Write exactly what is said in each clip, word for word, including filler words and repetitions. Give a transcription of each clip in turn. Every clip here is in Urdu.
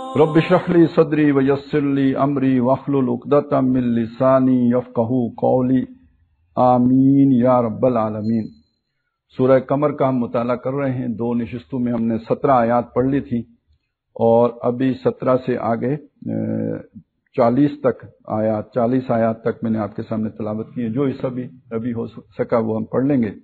رب اشرح لی صدری ویسر لی امری واحلل عقدۃ من لسانی یفقہوا قولی آمین یا رب العالمین۔ سورہ قمر کا ہم مطالعہ کر رہے ہیں۔ دو نشستوں میں ہم نے سترہ آیات پڑھ لی تھی اور ابھی سترہ سے آگے چالیس تک آیات چالیس آیات تک میں نے آپ کے سامنے تلاوت کی ہے۔ جو حصہ بھی ابھی ہو سکا وہ ہم پڑھ لیں گے۔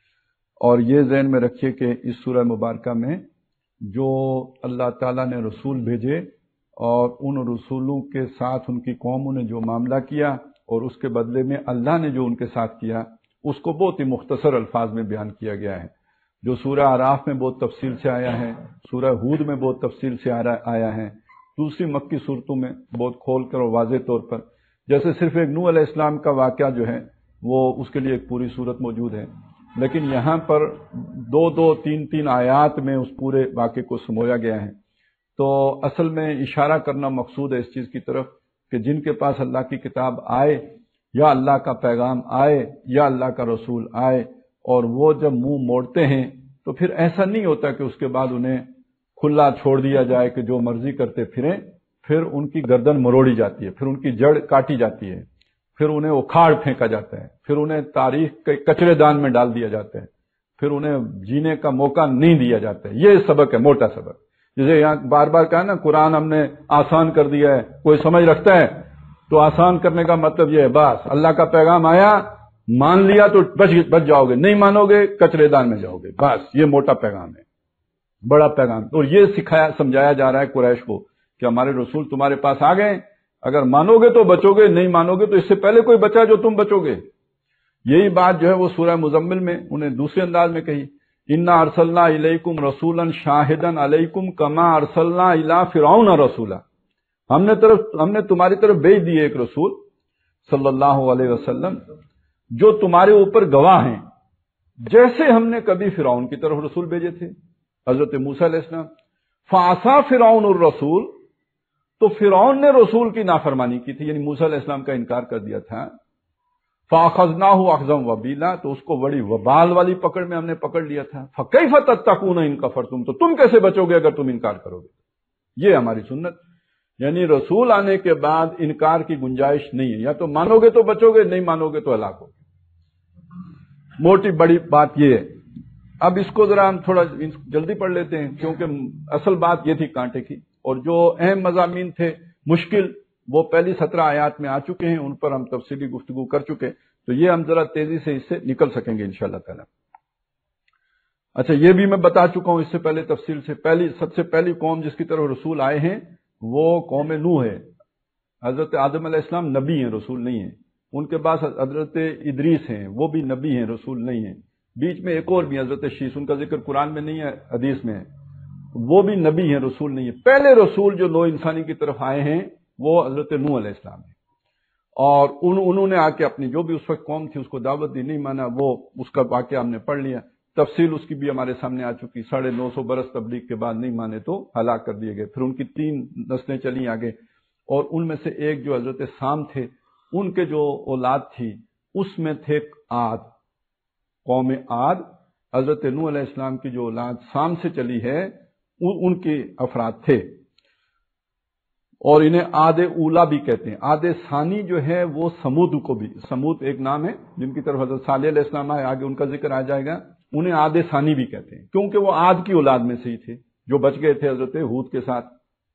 اور یہ ذہن میں رکھیے کہ اس سورہ مبارکہ میں جو اللہ تعالیٰ نے رسول بھیجے اور ان رسولوں کے ساتھ ان کی قوموں نے جو معاملہ کیا اور اس کے بدلے میں اللہ نے جو ان کے ساتھ کیا، اس کو بہت ہی مختصر الفاظ میں بیان کیا گیا ہے۔ جو سورہ اعراف میں بہت تفصیل سے آیا ہے، سورہ ہود میں بہت تفصیل سے آیا ہے، دوسری مکی صورتوں میں بہت کھول کر اور واضح طور پر، جیسے صرف ایک نوح علیہ السلام کا واقعہ جو ہے وہ اس کے لیے ایک پوری صورت موجود ہے، لیکن یہاں پر دو دو تین تین آیات میں اس پورے واقعے کو سمویا گیا ہے۔ تو اصل میں اشارہ کرنا مقصود ہے اس چیز کی طرف کہ جن کے پاس اللہ کی کتاب آئے یا اللہ کا پیغام آئے یا اللہ کا رسول آئے اور وہ جب منہ موڑتے ہیں تو پھر ایسا نہیں ہوتا کہ اس کے بعد انہیں کھلا چھوڑ دیا جائے کہ جو مرضی کرتے پھریں، پھر ان کی گردن مروڑی جاتی ہے، پھر ان کی جڑ کاٹی جاتی ہے، پھر انہیں اکھاڑ پھینکا جاتا ہے، پھر انہیں تاریخ کے کچرے دان میں ڈال دیا جاتا ہے، پھر انہیں جینے کا موقع نہیں دیا جاتا ہے۔ یہ سبق ہے، موٹا سبق۔ جیسے یہاں بار بار کہا نا قرآن ہم نے آسان کر دیا ہے، کوئی سمجھ رکھتا ہے تو آسان کرنے کا مطلب یہ ہے بس اللہ کا پیغام آیا، مان لیا تو بچ بچ جاؤ گے، نہیں مانو گے کچرے دان میں جاؤ گے، بس یہ موٹا پیغام ہے، بڑا پیغام۔ اور یہ سکھایا سمجھایا جا رہا ہے قریش کو کہ ہمارے رسول تمہارے پاس آ گئے، اگر مانو گے تو بچو گے، نہیں مانو گے تو اس سے پہلے کوئی بچا جو تم بچو گے۔ یہی بات جو ہے وہ سورہ مزمل میں انہیں دوسرے انداز میں کہی، انا ارسلنا الیکم رسولا شاہدا علیکم کما ارسلنا الی فرعون رسولا۔ ہم نے طرف ہم نے تمہاری طرف بھیج دیے ایک رسول صلی اللہ علیہ وسلم جو تمہارے اوپر گواہ ہیں، جیسے ہم نے کبھی فرعون کی طرف رسول بھیجے تھے، حضرت موسیٰ علیہ السلام۔ فعصی فرعون الرسول، تو فرعون نے رسول کی نافرمانی کی تھی، یعنی موسیٰ علیہ السلام کا انکار کر دیا تھا۔ فَأَخَذْنَاهُ أَخْذًا وَبِيلًا، تو اس کو بڑی وبال والی پکڑ میں ہم نے پکڑ لیا تھا۔ فَكَيْفَ تَتَّقُونَ إِن كَفَرْتُمْ، تو تم کیسے بچو گے اگر تم انکار کرو گے؟ یہ ہماری سنت، یعنی رسول آنے کے بعد انکار کی گنجائش نہیں ہے، یا تو مانو گے تو بچو گے، نہیں مانو گے تو ہلاک ہوگے۔ موٹی بڑی بات یہ ہے۔ اب اس کو ذرا ہم تھوڑا جلدی پڑھ لیتے ہیں کیونکہ اصل بات یہ تھی کانٹے کی، اور جو اہم مضامین تھے مشکل وہ پہلی سترہ آیات میں آ چکے ہیں، ان پر ہم تفصیلی گفتگو کر چکے، تو یہ ہم ذرا تیزی سے اس سے نکل سکیں گے انشاءاللہ تعالی۔ اچھا، یہ بھی میں بتا چکا ہوں اس سے پہلے تفصیل سے، پہلی سب سے پہلی قوم جس کی طرف رسول آئے ہیں وہ قوم نوح ہے۔ حضرت آدم علیہ السلام نبی ہیں، رسول نہیں ہیں۔ ان کے بعد حضرت ادریس ہیں، وہ بھی نبی ہیں، رسول نہیں ہیں۔ بیچ میں ایک اور بھی حضرت شیس، ان کا ذکر قرآن میں نہیں ہے، حدیث میں ہے، وہ بھی نبی ہیں، رسول نہیں ہے۔ پہلے رسول جو نوح انسانی کی طرف آئے ہیں وہ حضرت نوح علیہ السلام ہیں، اور ان انہوں نے آ کے اپنی جو بھی اس وقت قوم تھی اس کو دعوت دی، نہیں مانا، وہ اس کا واقعہ ہم نے پڑھ لیا، تفصیل اس کی بھی ہمارے سامنے آ چکی۔ ساڑھے نو سو برس تبلیغ کے بعد نہیں مانے تو ہلاک کر دیے گئے۔ پھر ان کی تین نسلیں چلی آگے، اور ان میں سے ایک جو حضرت سام تھے، ان کے جو اولاد تھی اس میں تھے عاد، قوم عاد۔ حضرت نوح علیہ السلام کی جو اولاد سام سے چلی ہے ان کے افراد تھے، اور انہیں عاد اولا بھی کہتے ہیں۔ عاد ثانی جو ہے وہ سمود کو بھی، سمود ایک نام ہے جن کی طرف حضرت صالح علیہ السلام آئے، آگے ان کا ذکر آ جائے گا، انہیں عاد ثانی بھی کہتے ہیں کیونکہ وہ عاد کی اولاد میں سے ہی تھے جو بچ گئے تھے حضرت ہود کے ساتھ۔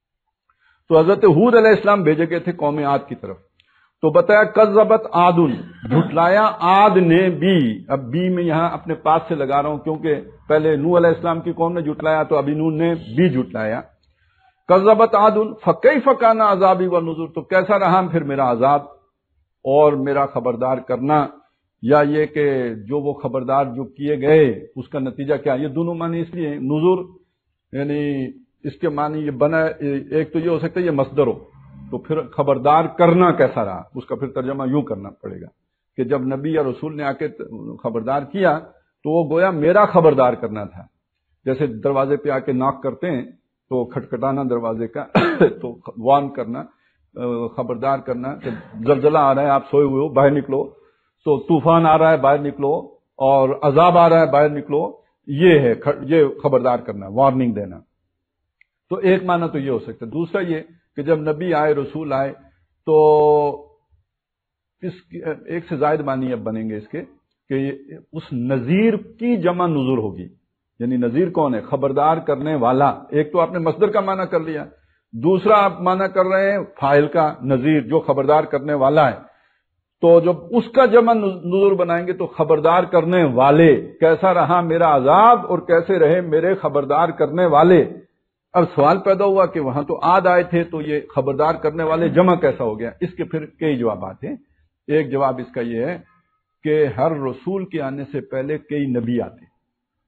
تو حضرت ہود علیہ السلام بھیجے گئے تھے قوم عاد کی طرف، تو بتایا کذبت عاد، جھٹلایا عاد نے بھی۔ اب بی میں یہاں اپنے پاس سے لگا رہا ہوں کیونکہ پہلے نوح علیہ السلام کی قوم نے جھٹلایا تو ابھی نوح نے بھی جھٹلایا۔ کذبت عاد فکیف کان عذابی ونذر، تو کیسا رہا پھر میرا عذاب اور میرا خبردار کرنا، یا یہ کہ جو وہ خبردار جو کیے گئے اس کا نتیجہ کیا۔ یہ دونوں معنی اس لیے ہیں، نذر یعنی اس کے معنی یہ بنا، ایک تو یہ ہو سکتا ہے یہ مصدر ہو، تو پھر خبردار کرنا کیسا رہا، اس کا پھر ترجمہ یوں کرنا پڑے گا کہ جب نبی یا رسول نے آ کے خبردار کیا تو وہ گویا میرا خبردار کرنا تھا۔ جیسے دروازے پہ آ کے ناک کرتے ہیں تو کھٹکھٹانا دروازے کا تو وارن کرنا، خبردار کرنا کہ زلزلہ آ رہا ہے، آپ سوئے ہوئے ہو، باہر نکلو، تو طوفان آ رہا ہے باہر نکلو، اور عذاب آ رہا ہے باہر نکلو، یہ ہے یہ خبردار کرنا، وارننگ دینا۔ تو ایک معنی تو یہ ہو سکتا ہے. دوسرا یہ کہ جب نبی آئے، رسول آئے، تو اس ایک سے زائد معنی اب بنیں گے اس کے کہ اس نذیر کی جمع نذر ہوگی. یعنی نذیر کون ہے؟ خبردار کرنے والا. ایک تو آپ نے مصدر کا معنی کر لیا، دوسرا آپ معنی کر رہے ہیں فاعل کا، نذیر جو خبردار کرنے والا ہے. تو جب اس کا جمع نذر بنائیں گے تو خبردار کرنے والے، کیسا رہا میرا عذاب اور کیسے رہے میرے خبردار کرنے والے. اب سوال پیدا ہوا کہ وہاں تو عاد آئے تھے، تو یہ خبردار کرنے والے جمع کیسا ہو گیا؟ اس کے پھر کئی جوابات ہیں. ایک جواب اس کا یہ ہے کہ ہر رسول کے آنے سے پہلے کئی نبی آتے ہیں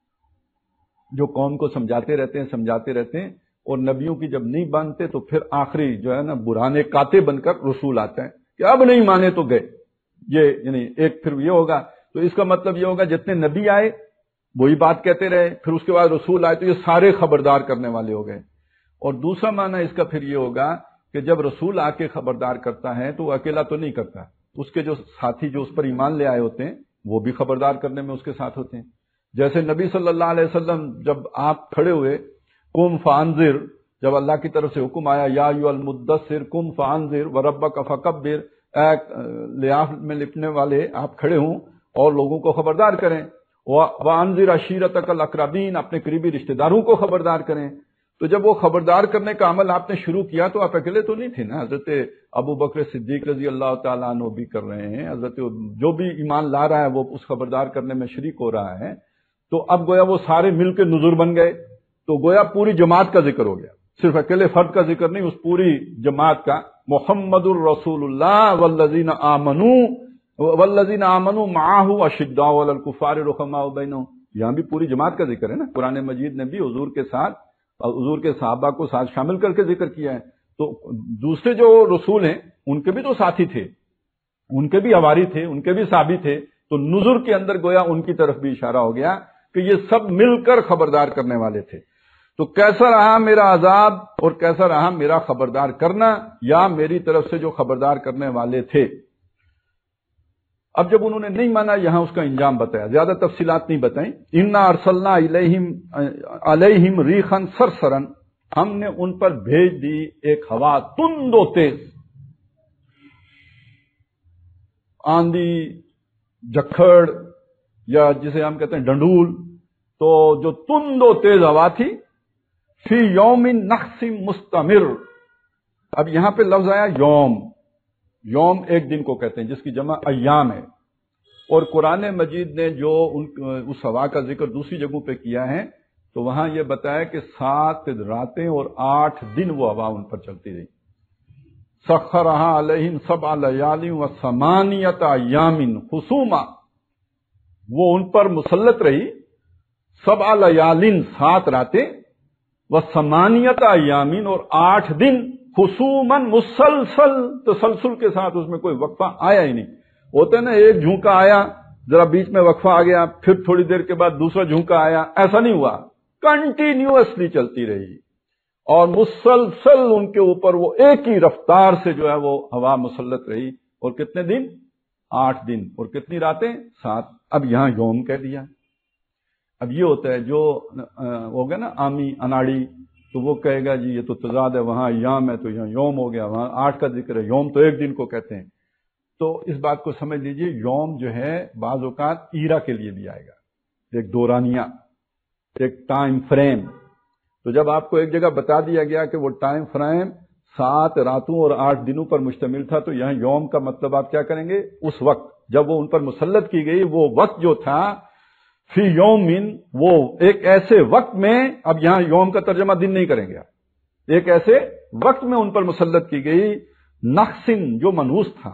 جو قوم کو سمجھاتے رہتے ہیں سمجھاتے رہتے ہیں اور نبیوں کی جب نہیں مانتے تو پھر آخری جو ہے نا برہانے کاتے بن کر رسول آتا ہے کہ اب نہیں مانے تو گئے. یہ یعنی ایک پھر یہ ہوگا، تو اس کا مطلب یہ ہوگا جتنے نبی آئے وہی بات کہتے رہے، پھر اس کے بعد رسول آئے تو یہ سارے خبردار کرنے والے ہو گئے. اور دوسرا معنی اس کا پھر یہ ہوگا کہ جب رسول آ کے خبردار کرتا ہے تو وہ اکیلا تو نہیں کرتا، اس کے جو ساتھی جو اس پر ایمان لے آئے ہوتے ہیں وہ بھی خبردار کرنے میں اس کے ساتھ ہوتے ہیں. جیسے نبی صلی اللہ علیہ وسلم جب آپ کھڑے ہوئے قم فانذر، جب اللہ کی طرف سے حکم آیا یا ایھا المدثر قم فانذر وربک فکبر، اے لیاف میں لپنے والے آپ کھڑے ہوں اور لوگوں کو خبردار کریں. وانذر عشیرتک الاقربین، اپنے قریبی رشتہ داروں کو خبردار کریں. تو جب وہ خبردار کرنے کا عمل آپ نے شروع کیا تو آپ اکیلے تو نہیں تھے نا، حضرت ابو بکر صدیق رضی اللہ تعالیٰ عنہ بھی کر رہے ہیں، حضرت جو بھی ایمان لا رہا ہے وہ اس خبردار کرنے میں شریک ہو رہا ہے. تو اب گویا وہ سارے مل کے نذر بن گئے، تو گویا پوری جماعت کا ذکر ہو گیا، صرف اکیلے فرد کا ذکر نہیں، اس پوری جماعت کا. محمد الرسول اللہ والذین آمنوا والذین آمنوا معہ اشداء علی الکفار رحماء بینہم، یہاں بھی پوری جماعت کا ذکر ہے نا. قرآن مجید نے بھی حضور کے ساتھ حضور کے صحابہ کو ساتھ شامل کر کے ذکر کیا ہے. تو دوسرے جو رسول ہیں ان کے بھی تو ساتھی تھے، ان کے بھی حواری تھے، ان کے بھی صحابی تھے. تو نذر کے اندر گویا ان کی طرف بھی اشارہ ہو گیا کہ یہ سب مل کر خبردار کرنے والے تھے. تو کیسا رہا میرا عذاب اور کیسا رہا میرا خبردار کرنا، یا میری طرف سے جو خبردار کرنے والے تھے. اب جب انہوں نے نہیں مانا یہاں اس کا انجام بتایا، زیادہ تفصیلات نہیں بتائیں. انا ارسلنا الیہم علیہم ریحا صرصرا، ہم نے ان پر بھیج دی ایک ہوا تند و تیز، آندھی، جکھڑ، یا جسے ہم کہتے ہیں ڈنڈول. تو جو تند و تیز ہوا تھی، فی یوم نحس مستمر. اب یہاں پہ لفظ آیا یوم. یوم ایک دن کو کہتے ہیں جس کی جمع ایام ہے. اور قرآن مجید نے جو ان اس ہوا کا ذکر دوسری جگہوں پہ کیا ہے تو وہاں یہ بتایا کہ سات راتیں اور آٹھ دن وہ ہوا ان پر چلتی رہی. سخرھا علیہم سبع لیال و ثمانیۃ ایام حسوما، وہ ان پر مسلط رہی سبع لیال، سات راتیں، و ثمانیۃ ایام، اور آٹھ دن، خصوماً مسلسل، تسلسل کے ساتھ، اس میں کوئی وقفہ آیا ہی نہیں. ہوتا ہے نا ایک جھونکا آیا ذرا بیچ میں وقفہ آ گیا، پھر تھوڑی دیر کے بعد دوسرا جھونکا آیا، ایسا نہیں ہوا، کنٹینیوسلی چلتی رہی. اور مسلسل ان کے اوپر وہ ایک ہی رفتار سے جو ہے وہ ہوا مسلط رہی. اور کتنے دن؟ آٹھ دن. اور کتنی راتیں؟ سات. اب یہاں یوم کہہ دیا. اب یہ ہوتا ہے جو ہوگا نا عامی اناڑی، تو وہ کہے گا جی یہ تو تضاد ہے، وہاں ایام ہے تو یہاں یوم ہو گیا، وہاں آٹھ کا ذکر ہے، یوم تو ایک دن کو کہتے ہیں. تو اس بات کو سمجھ لیجئے، یوم جو ہے بعض اوقات ایرا کے لیے بھی آئے گا، ایک دورانیہ، ایک ٹائم فریم. تو جب آپ کو ایک جگہ بتا دیا گیا کہ وہ ٹائم فریم سات راتوں اور آٹھ دنوں پر مشتمل تھا، تو یہاں یوم کا مطلب آپ کیا کریں گے؟ اس وقت جب وہ ان پر مسلط کی گئی، وہ وقت جو تھا، فی یومن، وہ ایک ایسے وقت میں. اب یہاں یوم کا ترجمہ دن نہیں کریں گے، ایک ایسے وقت میں ان پر مسلط کی گئی، نحسن، جو منحوس تھا.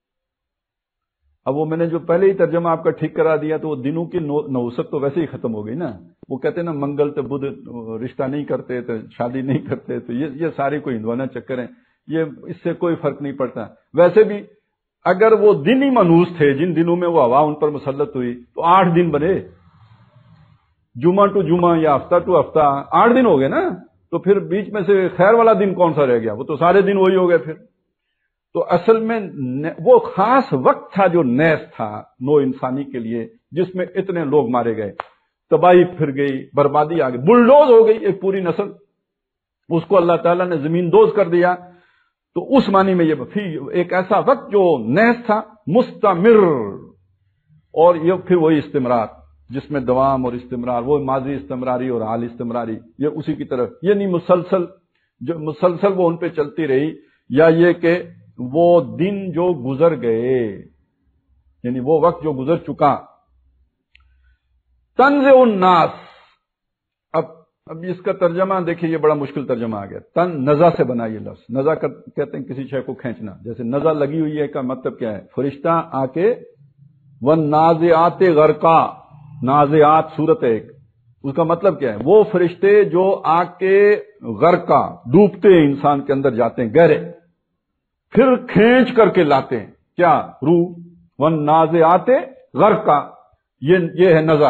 اب وہ میں نے جو پہلے ہی ترجمہ آپ کا ٹھیک کرا دیا تو وہ دنوں کی نحوست تو ویسے ہی ختم ہو گئی نا. وہ کہتے ہیں نا منگل تو بدھ رشتہ نہیں کرتے تو شادی نہیں کرتے، تو یہ یہ سارے کوئی ہندوانہ چکر ہیں، یہ اس سے کوئی فرق نہیں پڑتا. ویسے بھی اگر وہ دن ہی منحوس تھے جن دنوں میں وہ ہوا ان پر مسلط ہوئی تو آٹھ دن بنے، جمعہ ٹو جمعہ یا ہفتہ ٹو ہفتہ، آٹھ دن ہو گئے نا. تو پھر بیچ میں سے خیر والا دن کون سا رہ گیا؟ وہ تو سارے دن وہی ہو گئے پھر. تو اصل میں وہ خاص وقت تھا جو نیس تھا نو انسانی کے لیے، جس میں اتنے لوگ مارے گئے، تباہی پھر گئی، بربادی آ گئی، بلڈوز ہو گئی ایک پوری نسل. اس کو اللہ تعالیٰ نے زمین دوز کر دیا. تو اس معنی میں یہ پھر ایک ایسا وقت جو نیز تھا مستمر، اور یہ پھر وہی استمرار جس میں دوام اور استمرار، وہ ماضی استمراری اور حال استمراری، یہ اسی کی طرف، یعنی مسلسل جو مسلسل وہ ان پہ چلتی رہی. یا یہ کہ وہ دن جو گزر گئے، یعنی وہ وقت جو گزر چکا. تنزع الناس، اب اب اس کا ترجمہ دیکھیے، یہ بڑا مشکل ترجمہ آ گیا. تن نزع سے بنا یہ لفظ، نزع کہتے ہیں کسی شے کو کھینچنا. جیسے نزع لگی ہوئی ہے کا مطلب کیا ہے؟ فرشتہ آ کے والنازعات غرقا، نازعات صورت ہے ایک، اس کا مطلب کیا ہے؟ وہ فرشتے جو آ کے غرقا ڈوبتے ہیں، انسان کے اندر جاتے ہیں گہرے، پھر کھینچ کر کے لاتے ہیں کیا؟ روح. والنازعات غرقا، یہ یہ ہے نزع.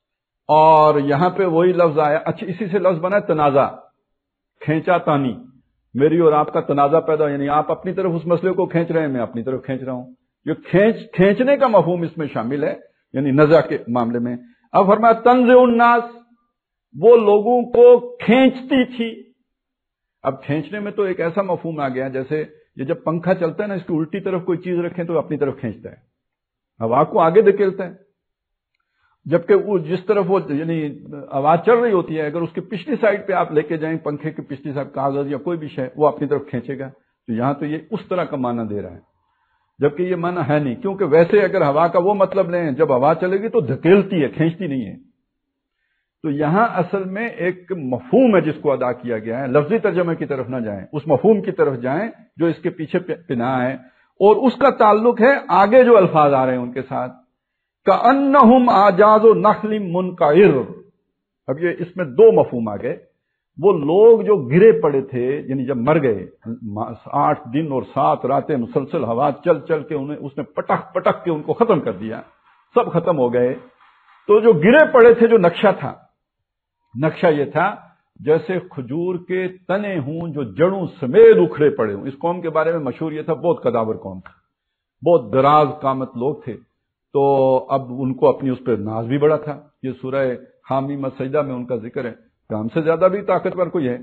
اور یہاں پہ وہی لفظ آیا، اچھا اسی سے لفظ بنا ہے تنازع، کھینچا تانی، میری اور آپ کا تنازع پیدا، یعنی آپ اپنی طرف اس مسئلے کو کھینچ رہے ہیں، میں اپنی طرف کھینچ رہا ہوں. یہ کھینچ کھینچنے کا مفہوم اس میں شامل ہے، یعنی نزع کے معاملے میں. اب فرمایا تنزع الناس، وہ لوگوں کو کھینچتی تھی. اب کھینچنے میں تو ایک ایسا مفہوم آ گیا جیسے یہ جب پنکھا چلتا ہے نا، اس کی الٹی طرف کوئی چیز رکھیں تو اپنی طرف کھینچتا ہے، ہوا کو آگے دھکیلتا ہے. جبکہ وہ جس طرف وہ یعنی آواز چل رہی ہوتی ہے، اگر اس کی پچھلی سائڈ پہ آپ لے کے جائیں پنکھے کی پچھلی سائڈ کاغذ یا کوئی بھی شے، وہ اپنی طرف کھینچے گا. تو یہاں تو یہ اس طرح کا معنی دے رہا ہے، جبکہ یہ معنی ہے نہیں، کیونکہ ویسے اگر ہوا کا وہ مطلب لیں، جب ہوا چلے گی تو دھکیلتی ہے، کھینچتی نہیں ہے. تو یہاں اصل میں ایک مفہوم ہے جس کو ادا کیا گیا ہے. لفظی ترجمے کی طرف نہ جائیں، اس مفہوم کی طرف جائیں جو اس کے پیچھے پناہ ہے، اور اس کا تعلق ہے آگے جو الفاظ آ رہے ہیں ان کے ساتھ. کأنہم اعجاز نخل منقعر. اب یہ اس میں دو مفہوم آ گئے. وہ لوگ جو گرے پڑے تھے، یعنی جب مر گئے، آٹھ دن اور سات راتیں مسلسل ہوا چل چل کے انہیں اس نے پٹک پٹک کے ان کو ختم کر دیا، سب ختم ہو گئے. تو جو گرے پڑے تھے، جو نقشہ تھا، نقشہ یہ تھا جیسے کھجور کے تنے ہوں جو جڑوں سمیت اکھڑے پڑے ہوں. اس قوم کے بارے میں مشہور یہ تھا، بہت قداور قوم تھا، بہت دراز قامت لوگ تھے. تو اب ان کو اپنی اس پہ ناز بھی بڑا تھا. یہ سورہ حامیم السجدہ میں ان کا ذکر ہے کہ ہم سے زیادہ بھی طاقتور کوئی ہے.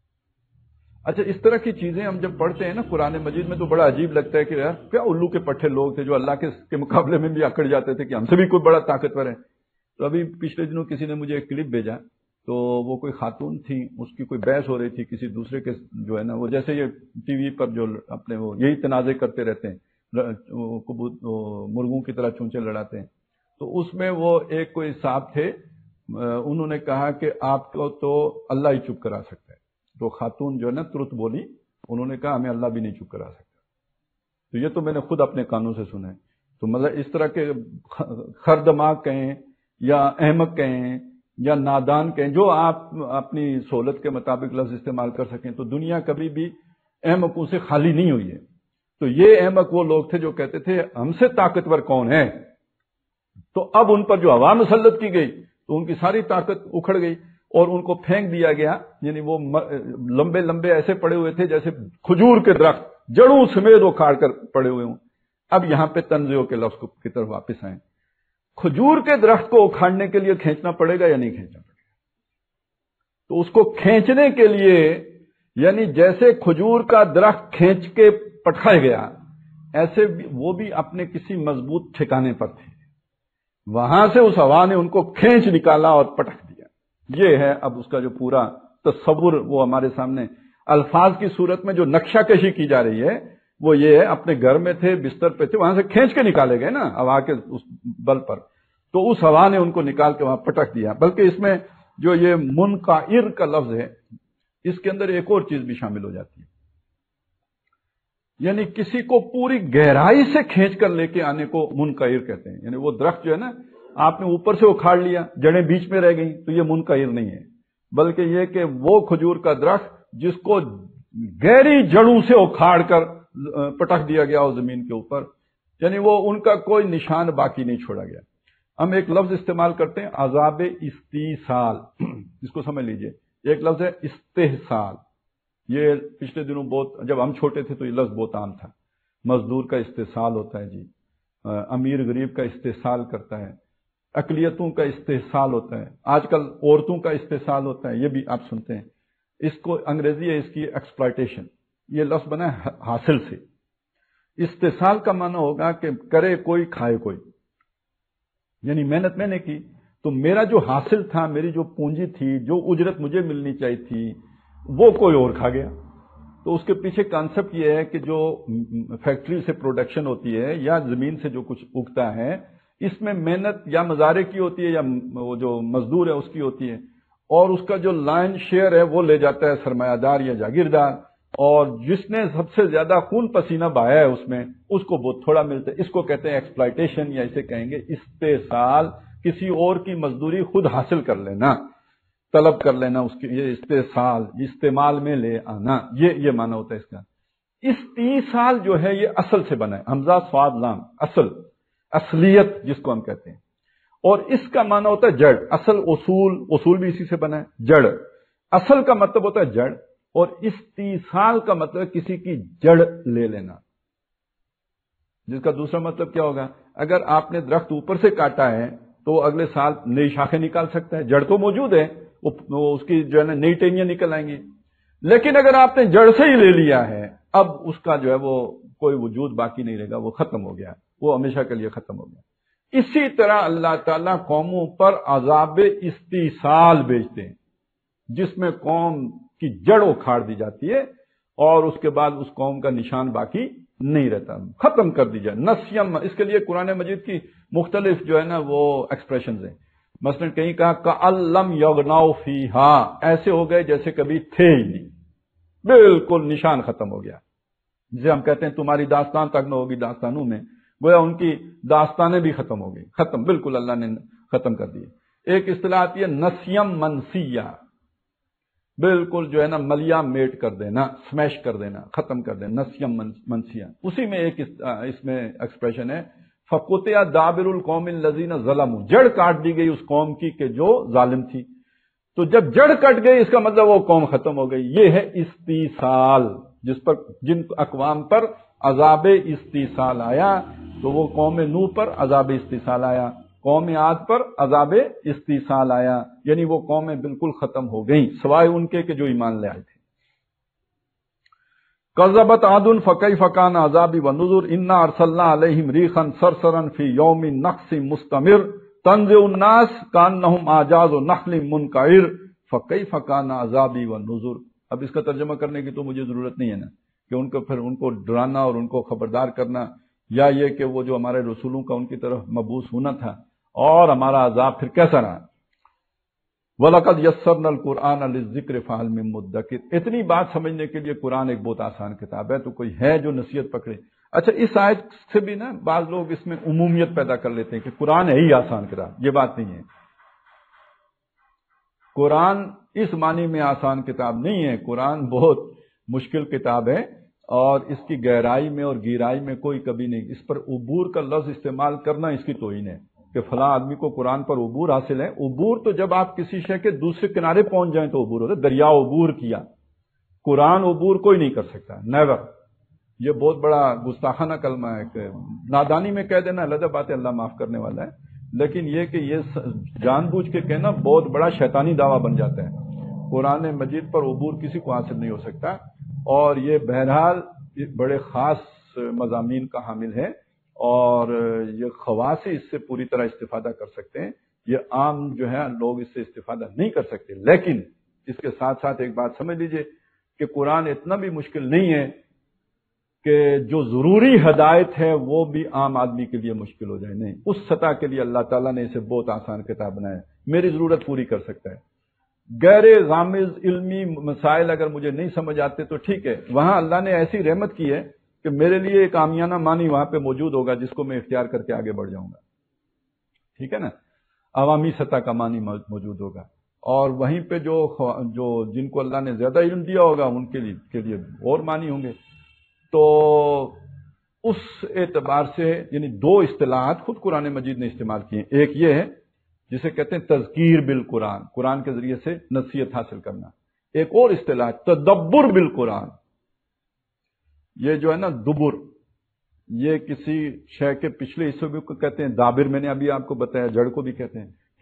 اچھا، اس طرح کی چیزیں ہم جب پڑھتے ہیں نا قرآن مجید میں تو بڑا عجیب لگتا ہے کہ یار کیا الو کے پٹھے لوگ تھے جو اللہ کے کے مقابلے میں بھی اکڑ جاتے تھے کہ ہم سے بھی کوئی بڑا طاقتور ہے. تو ابھی پچھلے دنوں کسی نے مجھے ایک کلپ بھیجا، تو وہ کوئی خاتون تھی، اس کی کوئی بحث ہو رہی تھی کسی دوسرے کے جو ہے نا، وہ جیسے یہ ٹی وی پر جو اپنے وہ یہی تنازع کرتے رہتے ہیں، مرغوں کی طرح چونچے لڑاتے ہیں. تو اس میں وہ ایک کوئی صاحب تھے، انہوں نے کہا کہ آپ کو تو اللہ ہی چپ کرا سکتا ہے. تو خاتون جو ہے نا ترت بولی، انہوں نے کہا ہمیں اللہ بھی نہیں چپ کرا سکتا. تو یہ تو میں نے خود اپنے کانوں سے سنا ہے. تو مطلب اس طرح کے خر دماغ کہیں یا احمق کہیں یا نادان کہیں، جو آپ اپنی سہولت کے مطابق لفظ استعمال کر سکیں، تو دنیا کبھی بھی احمقوں سے خالی نہیں ہوئی ہے. تو یہ احمق وہ لوگ تھے جو کہتے تھے ہم سے طاقتور کون ہے. تو اب ان پر جو ہوا مسلط کی گئی تو ان کی ساری طاقت اکھڑ گئی اور ان کو پھینک دیا گیا. یعنی وہ لمبے لمبے ایسے پڑے ہوئے تھے جیسے کھجور کے درخت جڑوں سمیت اکھاڑ کر پڑے ہوئے ہوں. اب یہاں پہ تنزع کے لفظ کی طرف واپس آئیں. کھجور کے درخت کو اکھاڑنے کے لیے کھینچنا پڑے گا یا نہیں کھینچنا پڑے گا؟ تو اس کو کھینچنے کے لیے، یعنی جیسے کھجور کا درخت کھینچ کے پٹکایا گیا، ایسے وہ بھی اپنے کسی مضبوط ٹھکانے پر تھے، وہاں سے اس ہوا نے ان کو کھینچ نکالا اور پٹک دیا. یہ ہے اب اس کا جو پورا تصور وہ ہمارے سامنے الفاظ کی صورت میں جو نقشہ کشی کی جا رہی ہے وہ یہ ہے. اپنے گھر میں تھے، بستر پہ تھے، وہاں سے کھینچ کے نکالے گئے نا ہوا کے اس بل پر، تو اس ہوا نے ان کو نکال کے وہاں پٹک دیا. بلکہ اس میں جو یہ منقعر کا لفظ ہے، اس کے اندر ایک اور چیز بھی شامل ہو جاتی ہے. یعنی کسی کو پوری گہرائی سے کھینچ کر لے کے آنے کو منقعر کہتے ہیں. یعنی وہ درخت جو ہے نا، آپ نے اوپر سے اکھاڑ لیا، جڑیں بیچ میں رہ گئیں، تو یہ منقعر نہیں ہے، بلکہ یہ کہ وہ کھجور کا درخت جس کو گہری جڑوں سے اکھاڑ کر پٹک دیا گیا اس زمین کے اوپر، یعنی وہ ان کا کوئی نشان باقی نہیں چھوڑا گیا. ہم ایک لفظ استعمال کرتے ہیں عذاب استیصال، اس کو سمجھ لیجئے. ایک لفظ ہے استحصال. یہ پچھلے دنوں بہت، جب ہم چھوٹے تھے تو یہ لفظ بہت عام تھا. مزدور کا استحصال ہوتا ہے جی، امیر غریب کا استحصال کرتا ہے، اقلیتوں کا استحصال ہوتا ہے، آج کل عورتوں کا استحصال ہوتا ہے، یہ بھی آپ سنتے ہیں. اس کو انگریزی ہے اس کی ایکسپلائٹیشن، یہ لفظ بنا ہے حاصل سے۔ استحصال کا معنی ہوگا کہ کرے کوئی کھائے کوئی، یعنی محنت میں نے کی تو میرا جو حاصل تھا، میری جو پونجی تھی، جو اجرت مجھے ملنی چاہیے تھی، وہ کوئی اور کھا گیا۔ تو اس کے پیچھے کانسیپٹ یہ ہے کہ جو فیکٹری سے پروڈکشن ہوتی ہے یا زمین سے جو کچھ اگتا ہے، اس میں محنت یا مزارے کی ہوتی ہے یا وہ جو مزدور ہے اس کی ہوتی ہے، اور اس کا جو لائن شیئر ہے وہ لے جاتا ہے سرمایہ دار یا جاگیردار، اور جس نے سب سے زیادہ خون پسینہ بہایا ہے اس میں، اس کو بہت تھوڑا ملتا ہے۔ اس کو کہتے ہیں ایکسپلائٹیشن، یا اسے کہیں گے استحصال، کسی اور کی مزدوری خود حاصل کر لینا، طلب کر لینا، اس کی یہ استحصال، استعمال میں لے آنا، یہ یہ معنی ہوتا ہے اس کا۔ استیصال جو ہے یہ اصل سے بنا ہے، حمزہ صاد لام، اصل، اصلیت جس کو ہم کہتے ہیں، اور اس کا معنی ہوتا ہے جڑ، اصل، اصول، اصول بھی اسی سے بنا ہے، جڑ۔ اصل کا مطلب ہوتا ہے جڑ، اور استیصال کا مطلب کسی کی جڑ لے لینا، جس کا دوسرا مطلب کیا ہوگا؟ اگر آپ نے درخت اوپر سے کاٹا ہے تو اگلے سال نئی شاخیں نکال سکتا ہے، جڑ تو موجود ہے، وہ اس کی جو ہے نا نئی ٹہنیاں نکل آئیں گی۔ لیکن اگر آپ نے جڑ سے ہی لے لیا ہے، اب اس کا جو ہے وہ کوئی وجود باقی نہیں رہے گا، وہ ختم ہو گیا، وہ ہمیشہ کے لیے ختم ہو گیا۔ اسی طرح اللہ تعالیٰ قوموں پر عذاب استیصال بھیجتے ہیں، جس میں قوم کی جڑ اکھاڑ دی جاتی ہے اور اس کے بعد اس قوم کا نشان باقی نہیں رہتا، ختم کر دی جائے۔ نسیم، اس کے لیے قرآن مجید کی مختلف جو ہے نا وہ ایکسپریشنز ہیں۔ مثلا کہیں کہا کَأَلَّمْ یَغْنَوْا فِیہا، ایسے ہو گئے جیسے کبھی تھے ہی نہیں، بالکل نشان ختم ہو گیا، جسے ہم کہتے ہیں تمہاری داستان تک نہ ہوگی داستانوں میں، گویا ان کی داستانیں بھی ختم ہو گئی، ختم، بالکل اللہ نے ختم کر دی۔ ایک اصطلاح آتی ہے نسیم منسیہ، بالکل جو ہے نا ملیا میٹ کر دینا، سمیش کر دینا، ختم کر دینا، نسیم منسیہ۔ اسی میں ایک اس میں ایکسپریشن ہے فَقُطِعَ دَابِرُ الْقَوْمِ الَّذِينَ ظَلَمُوا، جڑ کاٹ دی گئی اس قوم کی کہ جو ظالم تھی۔ تو جب جڑ کٹ گئی اس کا مطلب وہ قوم ختم ہو گئی۔ یہ ہے استیصال، جس پر جن اقوام پر عذاب استیصال آیا، تو وہ قوم نوح پر عذاب استیصال آیا، قوم عاد پر عذاب استیصال آیا، یعنی وہ قومیں بالکل ختم ہو گئیں سوائے ان کے کہ جو ایمان لے آئے تھے۔ کذبت عاد فکیف کان عذابی ونذر انا ارسلنا علیہم ریحا صرصرا فی یوم نحس مستمر تنزع الناس کانہم اعجاز نخل منقعر فکیف کان عذابی ونذر۔ اب اس کا ترجمہ کرنے کی تو مجھے ضرورت نہیں ہے نا، کہ ان کو پھر ان کو ڈرانا اور ان کو خبردار کرنا، یا یہ کہ وہ جو ہمارے رسولوں کا ان کی طرف مبعوث ہونا تھا اور ہمارا عذاب پھر کیسا رہا۔ وَلَقَدْ يَسَّرْنَا الْقُرْآنَ لِلذِّكْرِ فَهَلْ مِن مُدَّكِرٍ، اتنی بات سمجھنے کے لیے قرآن ایک بہت آسان کتاب ہے، تو کوئی ہے جو نصیحت پکڑے۔ اچھا، اس آیت سے بھی نا بعض لوگ اس میں عمومیت پیدا کر لیتے ہیں کہ قرآن ہے ہی آسان کتاب، یہ بات نہیں ہے۔ قرآن اس معنی میں آسان کتاب نہیں ہے، قرآن بہت مشکل کتاب ہے، اور اس کی گہرائی میں اور گہرائی میں کوئی کبھی نہیں۔ اس پر عبور کا لفظ استعمال کرنا اس کی توہین ہے کہ فلاں آدمی کو قرآن پر عبور حاصل ہے۔ عبور تو جب آپ کسی شے کے دوسرے کنارے پہنچ جائیں تو عبور ہوتا ہے، دریا عبور کیا، قرآن عبور کوئی نہیں کر سکتا، نیور۔ یہ بہت بڑا گستاخانہ کلمہ ہے کہ نادانی میں کہہ دینا علیحدہ بات ہے، اللہ معاف کرنے والا ہے، لیکن یہ کہ یہ جان بوجھ کے کہنا بہت بڑا شیطانی دعویٰ بن جاتا ہے۔ قرآن مجید پر عبور کسی کو حاصل نہیں ہو سکتا، اور یہ بہرحال بڑے خاص مضامین کا حامل ہے، اور یہ خواص اس سے پوری طرح استفادہ کر سکتے ہیں، یہ عام جو ہے لوگ اس سے استفادہ نہیں کر سکتے۔ لیکن اس کے ساتھ ساتھ ایک بات سمجھ لیجئے کہ قرآن اتنا بھی مشکل نہیں ہے کہ جو ضروری ہدایت ہے وہ بھی عام آدمی کے لیے مشکل ہو جائے، نہیں، اس سطح کے لیے اللہ تعالیٰ نے اسے بہت آسان کتاب بنایا ہے، میری ضرورت پوری کر سکتا ہے۔ غیر غامض علمی مسائل اگر مجھے نہیں سمجھ آتے تو ٹھیک ہے، وہاں اللہ نے ایسی رحمت کی ہے کہ میرے لیے ایک عامیانہ معنی وہاں پہ موجود ہوگا جس کو میں اختیار کر کے آگے بڑھ جاؤں گا، ٹھیک ہے نا، عوامی سطح کا معنی موجود ہوگا، اور وہیں پہ جو جو جن کو اللہ نے زیادہ علم دیا ہوگا ان کے لیے کے لیے اور معنی ہوں گے۔ تو اس اعتبار سے یعنی دو اصطلاحات خود قرآن مجید نے استعمال کی ہیں، ایک یہ ہے جسے کہتے ہیں تذکیر بالقرآن، قرآن کے ذریعے سے نصیحت حاصل کرنا، ایک اور اصطلاح تدبر بالقرآن، یہ جو ہے نا دبر، یہ کسی شے کے پچھلے حصے کو کہتے ہیں، دابر میں نے ابھی آپ کو بتایا، جڑ کو بھی کہتے ہیں،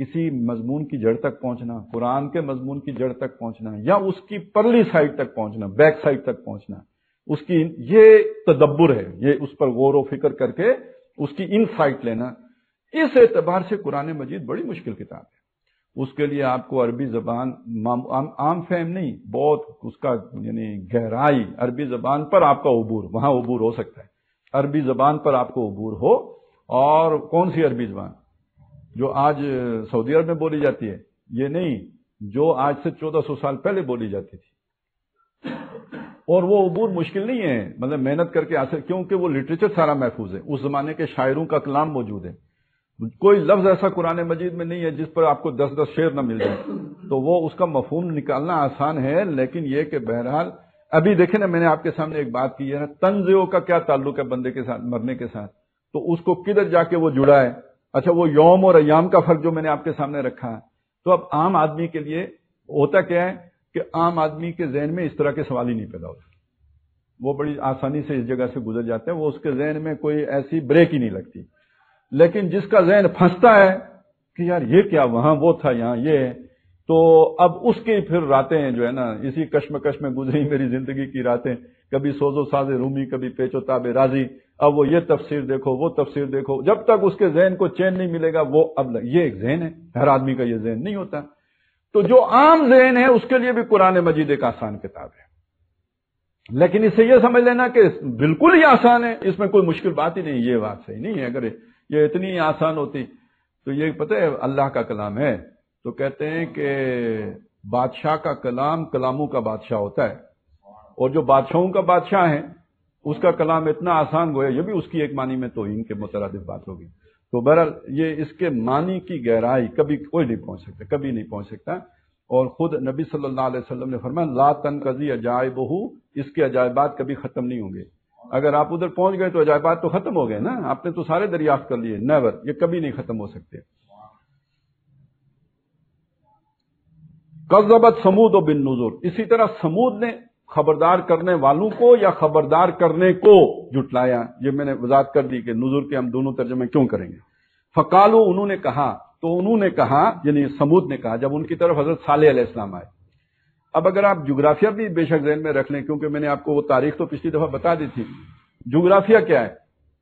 کسی مضمون کی جڑ تک پہنچنا، قرآن کے مضمون کی جڑ تک پہنچنا، یا اس کی پرلی سائڈ تک پہنچنا، بیک سائڈ تک پہنچنا، اس کی یہ تدبر ہے، یہ اس پر غور و فکر کر کے اس کی انسائٹ لینا. اس اعتبار سے قرآن مجید بڑی مشکل کتاب ہے. اس کے لیے آپ کو عربی زبان عام فہم نہیں، بہت اس کا یعنی گہرائی، عربی زبان پر آپ کا عبور، وہاں عبور ہو سکتا ہے. عربی زبان پر آپ کو عبور ہو. اور کون سی عربی زبان؟ جو آج سعودی عرب میں بولی جاتی ہے، یہ نہیں جو آج سے چودہ سو سال پہلے بولی جاتی تھی. اور وہ عبور مشکل نہیں ہے، مطلب محنت کر کے حاصل، کیونکہ وہ لٹریچر سارا محفوظ ہے، اس زمانے کے شاعروں کا کلام موجود ہے. کوئی لفظ ایسا قرآن مجید میں نہیں ہے جس پر آپ کو دس دس شعر نہ مل جائے. تو وہ اس کا مفہوم نکالنا آسان ہے، لیکن یہ کہ بہرحال ابھی دیکھیں نا، میں نے آپ کے سامنے ایک بات کی ہے نا، تنزیوں کا کیا تعلق ہے بندے کے ساتھ، مرنے کے ساتھ، تو اس کو کدھر جا کے وہ جڑا ہے. اچھا وہ یوم اور ایام کا فرق جو میں نے آپ کے سامنے رکھا ہے، تو اب عام آدمی کے لیے ہوتا کیا ہے کہ عام آدمی کے ذہن میں اس طرح کے سوال ہی نہیں پیدا ہوتے. وہ بڑی آسانی سے اس جگہ سے گزر جاتے ہیں، وہ اس کے ذہن میں کوئی ایسی بریک ہی نہیں لگتی. لیکن جس کا ذہن پھنستا ہے کہ یار یہ کیا، وہاں وہ تھا، یہاں یہ ہے، تو اب اس کی پھر راتیں جو ہے نا، اسی کشمکش میں گزری میری زندگی کی راتیں، کبھی سوز و ساز رومی، کبھی پیچ و تاب راضی. اب وہ یہ تفسیر دیکھو، وہ تفسیر دیکھو، جب تک اس کے ذہن کو چین نہیں ملے گا وہ اب یہ ایک ذہن ہے، ہر آدمی کا یہ ذہن نہیں ہوتا. تو جو عام ذہن ہے اس کے لیے بھی قرآن مجید ایک آسان کتاب ہے. لیکن اس سے یہ سمجھ لینا کہ بالکل ہی آسان ہے، اس میں کوئی مشکل بات ہی نہیں، یہ بات صحیح نہیں ہے. اگر یہ اتنی آسان ہوتی تو یہ پتہ ہے اللہ کا کلام ہے، تو کہتے ہیں کہ بادشاہ کا کلام کلاموں کا بادشاہ ہوتا ہے، اور جو بادشاہوں کا بادشاہ ہے اس کا کلام اتنا آسان گویا یہ بھی اس کی ایک معنی میں توہین کے مترادف بات ہوگی. تو بہرحال یہ اس کے معنی کی گہرائی کبھی کوئی نہیں پہنچ سکتا، کبھی نہیں پہنچ سکتا. اور خود نبی صلی اللہ علیہ وسلم نے فرمایا لا تنقضی عجائبہ، اس کے عجائبات کبھی ختم نہیں ہوں گے. اگر آپ ادھر پہنچ گئے تو عجائبات تو ختم ہو گئے نا، آپ نے تو سارے دریافت کر لیے، نیور، یہ کبھی نہیں ختم ہو سکتے. کذبت ثمود بالنذر، اسی طرح سمود نے خبردار کرنے والوں کو یا خبردار کرنے کو جھٹلایا. یہ میں نے وضاحت کر دی کہ نذر کے ہم دونوں ترجمے کیوں کریں گے. فقالوا، انہوں نے کہا، تو انہوں نے کہا یعنی سمود نے کہا جب ان کی طرف حضرت صالح علیہ السلام آئے. اب اگر آپ جغرافیہ بھی بے شک ذہن میں رکھ لیں، کیونکہ میں نے آپ کو وہ تاریخ تو پچھلی دفعہ بتا دی تھی. جغرافیہ کیا ہے؟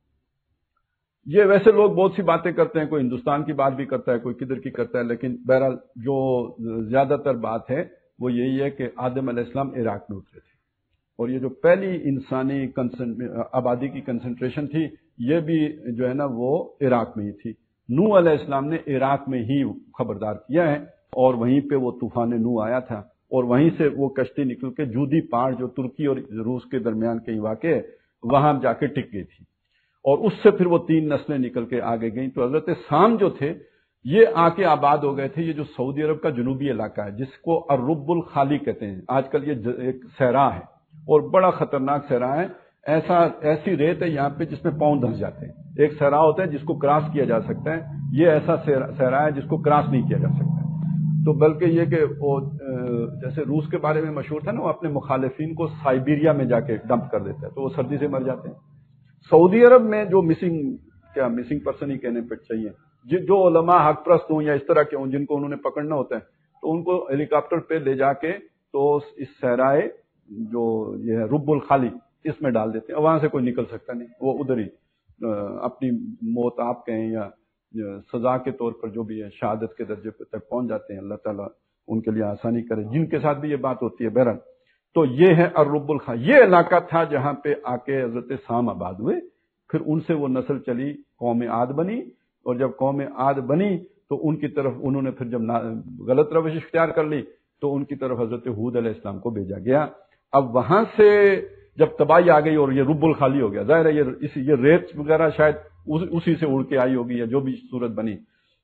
یہ ویسے لوگ بہت سی باتیں کرتے ہیں، کوئی ہندوستان کی بات بھی کرتا ہے، کوئی کدھر کی کرتا ہے، لیکن بہرحال جو زیادہ تر بات ہے وہ یہی ہے کہ آدم علیہ السلام عراق میں اترے تھے، اور یہ جو پہلی انسانی آبادی کی کنسنٹریشن تھی یہ بھی جو ہے نا وہ عراق میں ہی تھی. نوح علیہ السلام نے عراق میں ہی خبردار کیا ہے، اور وہیں پہ وہ طوفان نوح آیا تھا، اور وہیں سے وہ کشتی نکل کے جودی پہاڑ جو ترکی اور روس کے درمیان کئی واقع ہے وہاں جا کے ٹک گئی تھی، اور اس سے پھر وہ تین نسلیں نکل کے آگے گئیں. تو حضرت سام جو تھے یہ آ کے آباد ہو گئے تھے. یہ جو سعودی عرب کا جنوبی علاقہ ہے جس کو الرب الخالی کہتے ہیں، آج کل یہ ایک صحرا ہے اور بڑا خطرناک صحرا ہے. ایسا ایسی ریت ہے یہاں پہ جس میں پاؤں دھنس جاتے ہیں. ایک صحرا ہوتا ہے جس کو کراس کیا جا سکتا ہے، یہ ایسا صحرا ہے جس کو کراس نہیں کیا جا سکتا. تو بلکہ یہ کہ وہ جیسے روس کے بارے میں مشہور تھا نا، وہ اپنے مخالفین کو سائبیریا میں جا کے ڈمپ کر دیتا ہے تو وہ سردی سے مر جاتے ہیں. سعودی عرب میں جو مسنگ کیا مسنگ پرسن ہی کہنے پہ چاہیے، جو علماء حق پرست ہوں یا اس طرح کے ہوں جن کو انہوں نے پکڑنا ہوتا ہے تو ان کو ہیلی کاپٹر پہ لے جا کے تو اس صحرائے جو یہ ہے رب الخالی اس میں ڈال دیتے ہیں، وہاں سے کوئی نکل سکتا نہیں. وہ ادھر ہی اپنی موت آپ کہیں یا سزا کے طور پر جو بھی ہے شہادت کے درجے پہ تک پہنچ جاتے ہیں. اللہ تعالیٰ ان کے لیے آسانی کرے جن کے ساتھ بھی یہ بات ہوتی ہے. بہرحال تو یہ ہے الرب الخالی، یہ علاقہ تھا جہاں پہ آ کے حضرت سام آباد ہوئے. پھر ان سے وہ نسل چلی، قوم عاد بنی، اور جب قوم عاد بنی تو ان کی طرف انہوں نے پھر جب غلط روش اختیار کر لی تو ان کی طرف حضرت ہود علیہ السلام کو بھیجا گیا. اب وہاں سے جب تباہی آ گئی اور یہ رب الخالی ہو گیا، ظاہر ہے یہ اسی یہ ریت وغیرہ شاید اسی سے اڑ کے آئی ہوگی یا جو بھی صورت بنی،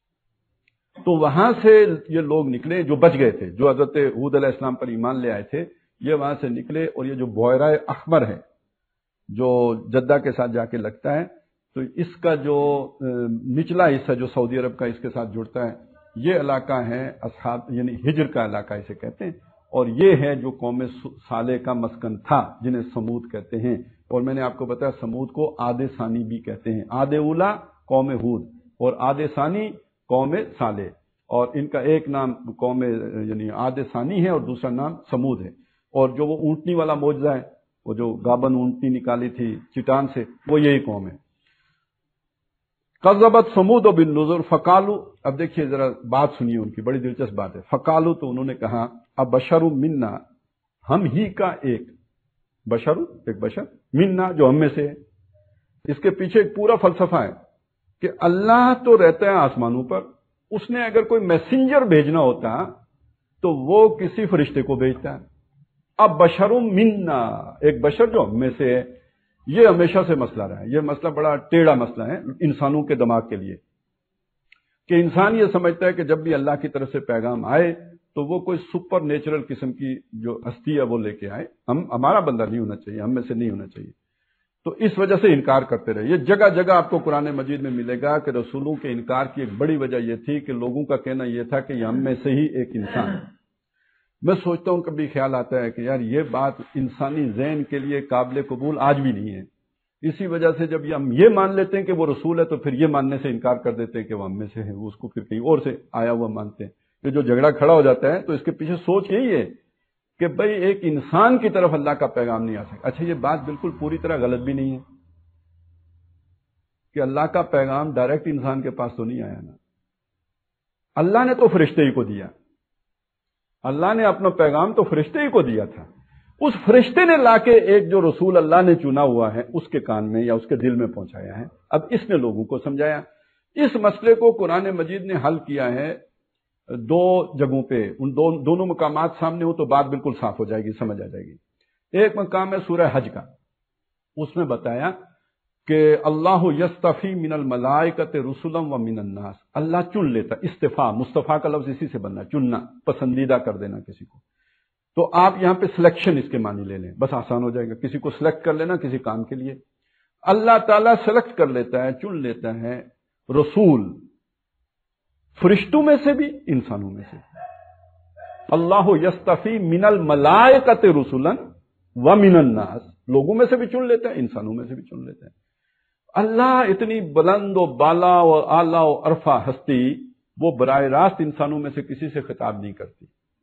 تو وہاں سے یہ لوگ نکلے جو بچ گئے تھے، جو حضرت ہود علیہ السلام پر ایمان لے آئے تھے، یہ وہاں سے نکلے. اور یہ جو بحیرہ احمر ہے جو جدہ کے ساتھ جا کے لگتا ہے، تو اس کا جو نچلا حصہ جو سعودی عرب کا اس کے ساتھ جڑتا ہے، یہ علاقہ ہے اصحاب یعنی ہجر کا علاقہ اسے کہتے ہیں. اور یہ ہے جو قوم صالح کا مسکن تھا جنہیں سمود کہتے ہیں. اور میں نے آپ کو بتایا سمود کو عاد ثانی بھی کہتے ہیں. عاد اولا قوم ہود اور عاد ثانی قوم صالح. اور ان کا ایک نام قوم یعنی عاد ثانی ہے اور دوسرا نام سمود ہے، اور جو وہ اونٹنی والا معجزہ ہے، وہ جو گابن اونٹنی نکالی تھی چٹان سے، وہ یہی قوم ہے۔ کذبت سمود بالنذر فقالو، اب دیکھیے ذرا بات سنیے ان کی، بڑی دلچسپ بات ہے۔ فقالو، تو انہوں نے کہا، اب بشر منا، ہم ہی کا ایک بشر، ایک بشر، منا جو ہم میں سے ہے۔ اس کے پیچھے ایک پورا فلسفہ ہے کہ اللہ تو رہتا ہے آسمانوں پر، اس نے اگر کوئی میسنجر بھیجنا ہوتا تو وہ کسی فرشتے کو بھیجتا ہے۔ اب بشر منا، ایک بشر جو ہم میں سے ہے، یہ ہمیشہ سے مسئلہ رہا ہے۔ یہ مسئلہ بڑا ٹیڑھا مسئلہ ہے انسانوں کے دماغ کے لیے، کہ انسان یہ سمجھتا ہے کہ جب بھی اللہ کی طرف سے پیغام آئے تو وہ کوئی سپر نیچرل قسم کی جو ہستی ہے وہ لے کے آئے، ہم ہمارا بندہ نہیں ہونا چاہیے، ہم میں سے نہیں ہونا چاہیے۔ تو اس وجہ سے انکار کرتے رہے۔ یہ جگہ جگہ آپ کو قرآن مجید میں ملے گا کہ رسولوں کے انکار کی ایک بڑی وجہ یہ تھی کہ لوگوں کا کہنا یہ تھا کہ یہ ہم میں سے ہی ایک انسان ہے۔ میں سوچتا ہوں کبھی خیال آتا ہے کہ یار یہ بات انسانی ذہن کے لیے قابل قبول آج بھی نہیں ہے۔ اسی وجہ سے جب ہم یہ مان لیتے ہیں کہ وہ رسول ہے تو پھر یہ ماننے سے انکار کر دیتے ہیں کہ وہ ہم میں سے ہے، اس کو پھر کہیں اور سے آیا ہوا مانتے ہیں۔ یہ جو جھگڑا کھڑا ہو جاتا ہے تو اس کے پیچھے سوچ یہی ہے کہ بھئی ایک انسان کی طرف اللہ کا پیغام نہیں آ سکتا۔ اچھا، یہ بات بالکل پوری طرح غلط بھی نہیں ہے کہ اللہ کا پیغام ڈائریکٹ انسان کے پاس تو نہیں آیا نا، اللہ نے تو فرشتے ہی کو دیا، اللہ نے اپنا پیغام تو فرشتے ہی کو دیا تھا، اس فرشتے نے لا کے ایک جو رسول اللہ نے چنا ہوا ہے اس کے کان میں یا اس کے دل میں پہنچایا ہے۔ اب اس نے لوگوں کو سمجھایا۔ اس مسئلے کو قرآن مجید نے حل کیا ہے دو جگہوں پہ، ان دو دونوں مقامات سامنے ہو تو بات بالکل صاف ہو جائے گی، سمجھ آ جائے گی۔ ایک مقام ہے سورہ حج کا، اس میں بتایا کہ اللہ یصطفی من الملائکۃ رسلا و من الناس، اللہ چن لیتا، استفاء، مصطفیٰ کا لفظ اسی سے بننا، چننا، پسندیدہ کر دینا کسی کو۔ تو آپ یہاں پہ سلیکشن اس کے معنی لے لیں، بس آسان ہو جائے گا، کسی کو سلیکٹ کر لینا کسی کام کے لیے۔ اللہ تعالیٰ سلیکٹ کر لیتا ہے، چن لیتا ہے رسول، فرشتوں میں سے بھی انسانوں میں سے۔ اللہ یصطفی من الملائکۃ رسلا و من الناس، لوگوں میں سے بھی چن لیتا ہے، انسانوں میں سے بھی چن لیتا ہے۔ اللہ اتنی بلند و بالا و اعلیٰ و عرفہ ہستی، وہ براہ راست انسانوں میں سے کسی سے خطاب نہیں کرتی،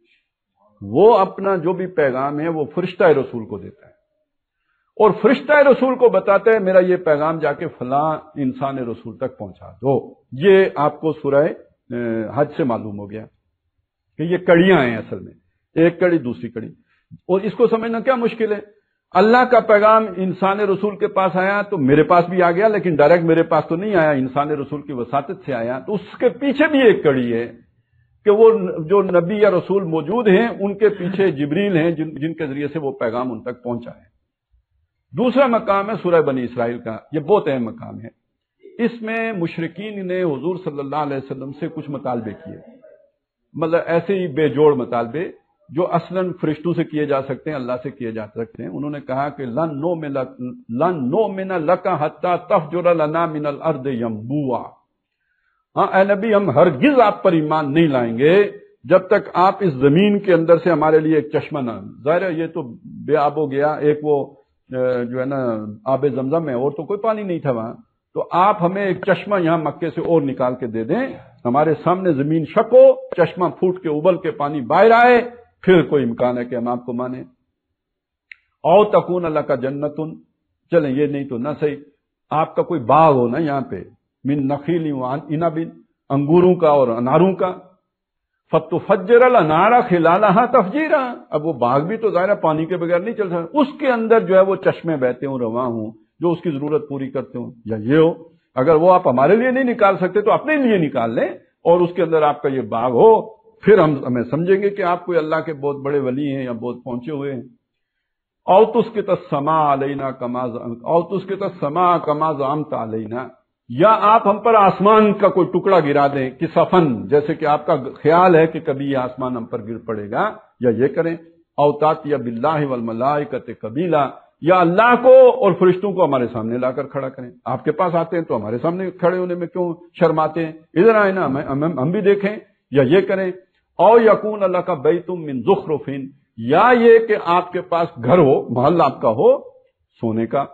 وہ اپنا جو بھی پیغام ہے وہ فرشتہ رسول کو دیتا ہے، اور فرشتہ رسول کو بتاتا ہے میرا یہ پیغام جا کے فلاں انسان رسول تک پہنچا دو۔ یہ آپ کو سورہ حج سے معلوم ہو گیا کہ یہ کڑیاں ہیں اصل میں، ایک کڑی دوسری کڑی، اور اس کو سمجھنا کیا مشکل ہے۔ اللہ کا پیغام انسان رسول کے پاس آیا تو میرے پاس بھی آ گیا، لیکن ڈائریکٹ میرے پاس تو نہیں آیا، انسان رسول کی وساطت سے آیا، تو اس کے پیچھے بھی ایک کڑی ہے کہ وہ جو نبی یا رسول موجود ہیں ان کے پیچھے جبریل ہیں جن جن کے ذریعے سے وہ پیغام ان تک پہنچا ہے۔ دوسرا مقام ہے سورہ بنی اسرائیل کا، یہ بہت اہم مقام ہے۔ اس میں مشرکین نے حضور صلی اللہ علیہ وسلم سے کچھ مطالبے کیے، مطلب ایسے ہی بے جوڑ مطالبے جو اصلاً فرشتوں سے کیے جا سکتے ہیں، اللہ سے کیے جا سکتے ہیں۔ انہوں نے کہا کہ لن نؤمن لن نؤمن لک حتی تفجر لنا من الارض ینبوعا، ہاں اے نبی ہم ہرگز آپ پر ایمان نہیں لائیں گے جب تک آپ اس زمین کے اندر سے ہمارے لیے ایک چشمہ نہ، ظاہر ہے یہ تو بے آب ہو گیا، ایک وہ جو ہے نا آب زمزم ہے، اور تو کوئی پانی نہیں تھا وہاں، تو آپ ہمیں ایک چشمہ یہاں مکے سے اور نکال کے دے دیں، ہمارے سامنے زمین شک ہو، چشمہ پھوٹ کے ابل کے پانی باہر آئے، پھر کوئی امکان ہے کہ ہم آپ کو مانیں۔ او تکون اللہ کا جنتن، چلیں یہ نہیں تو نہ صحیح، آپ کا کوئی باغ ہو نا یہاں پہ، من نخیل عنب، انگوروں کا اور اناروں کا، فتفجر الانہار خلالہا تفجیرا، اب وہ باغ بھی تو ظاہر پانی کے بغیر نہیں چل سکتا، اس کے اندر جو ہے وہ چشمے بہتے ہوں، رواں ہوں، جو اس کی ضرورت پوری کرتے ہوں، یا یہ ہو اگر وہ آپ ہمارے لیے نہیں نکال سکتے تو اپنے لیے نکال لیں، اور اس کے اندر آپ کا یہ باغ ہو، پھر ہم ہمیں سمجھیں گے کہ آپ کوئی اللہ کے بہت بڑے ولی ہیں یا بہت پہنچے ہوئے ہیں۔ او تسقط السماء علینا کما او تسقط السماء کما زعمت علینا، یا آپ ہم پر آسمان کا کوئی ٹکڑا گرا دیں کسفن، جیسے کہ آپ کا خیال ہے کہ کبھی یہ آسمان ہم پر گر پڑے گا، یا یہ کریں او تاتی باللہ والملائکۃ قبیلا، یا اللہ کو اور فرشتوں کو ہمارے سامنے لا کر کھڑا کریں، آپ کے پاس آتے ہیں تو ہمارے سامنے کھڑے ہونے میں کیوں شرماتے ہیں، ادھر آئے نا ہم بھی دیکھیں، یا یہ کریں او یکون اللہ کا بیت من زخرف، یا یہ کہ آپ کے پاس گھر ہو، محل آپ کا ہو سونے کا،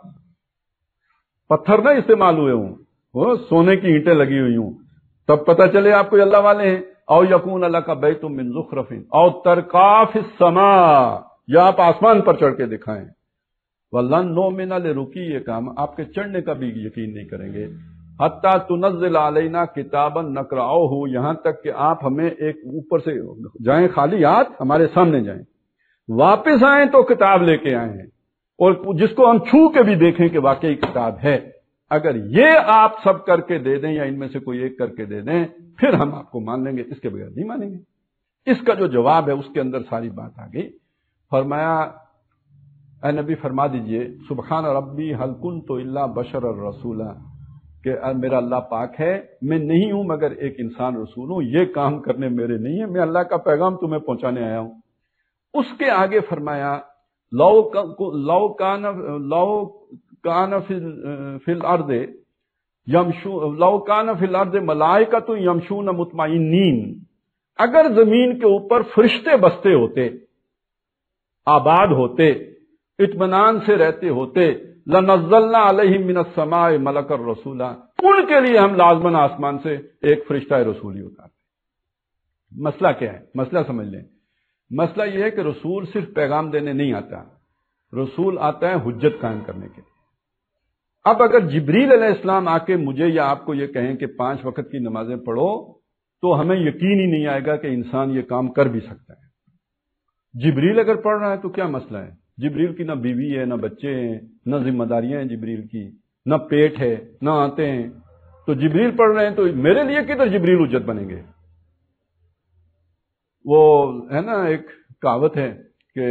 پتھر نہ استعمال ہوئے ہوں، وہ سونے کی اینٹیں لگی ہوئی ہوں، تب پتہ چلے آپ کوئی اللہ والے ہیں۔ او یکون لک بیت من زخرف او ترقا فی السماء، یا آپ آسمان پر چڑھ کے دکھائیں، وَلَن نُؤْمِنَ لِرُقِیِّکَ، ہم آپ کے چڑھنے کا بھی یقین نہیں کریں گے، حَتَّى تُنَزِّلَ عَلَيْنَا كِتَابًا نَقْرَؤُهُ، یہاں تک کہ آپ ہمیں ایک اوپر سے جائیں خالی ہاتھ ہمارے سامنے جائیں، واپس آئیں تو کتاب لے کے آئیں، اور جس کو ہم چھو کے بھی دیکھیں کہ واقعی کتاب ہے۔ اگر یہ آپ سب کر کے دے دیں یا ان میں سے کوئی ایک کر کے دے دیں پھر ہم آپ کو مان لیں گے، اس کے بغیر نہیں مانیں گے۔ اس کا جو جواب ہے اس کے اندر ساری بات آ گئی۔ فرمایا اے نبی فرما دیجئے سبحان ربی هل كنت الا بشر الرسول، کہ میرا اللہ پاک ہے میں نہیں ہوں مگر ایک انسان رسول ہوں، یہ کام کرنے میرے نہیں ہے، میں اللہ کا پیغام تمہیں پہنچانے آیا ہوں۔ اس کے آگے فرمایا لو لو کان لو کان فی الارض یمشو لو کان فی الارض ملائکۃ یمشون مطمئنین، اگر زمین کے اوپر فرشتے بستے ہوتے، آباد ہوتے، اطمینان سے رہتے ہوتے، لنزلنا علیہم من السماء ملک الرسولا، ان کے لیے ہم لازماً آسمان سے ایک فرشتہ رسولی اتارتے۔ مسئلہ کیا ہے؟ مسئلہ سمجھ لیں۔ مسئلہ یہ ہے کہ رسول صرف پیغام دینے نہیں آتا، رسول آتا ہے حجت قائم کرنے کے لیے۔ اب اگر جبریل علیہ السلام آ کے مجھے یا آپ کو یہ کہیں کہ پانچ وقت کی نمازیں پڑھو تو ہمیں یقین ہی نہیں آئے گا کہ انسان یہ کام کر بھی سکتا ہے۔ جبریل اگر پڑھ رہا ہے تو کیا مسئلہ ہے؟ جبریل کی نہ بیوی ہے، نہ بچے ہیں، نہ ذمہ داریاں ہیں جبریل کی، نہ پیٹ ہے، نہ آتے ہیں، تو جبریل پڑھ رہے ہیں تو میرے لیے کدھر جبریل حجت بنیں گے؟ وہ ہے نا ایک کہاوت ہے کہ